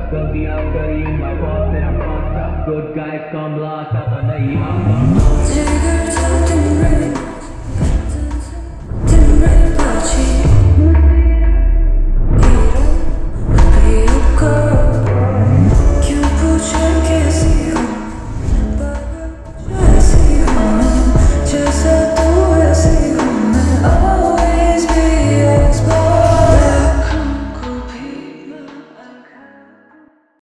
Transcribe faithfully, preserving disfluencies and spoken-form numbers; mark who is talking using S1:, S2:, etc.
S1: गलतियां करी मैं बहुत तेरा पास था, good guys come last आता नहीं आता।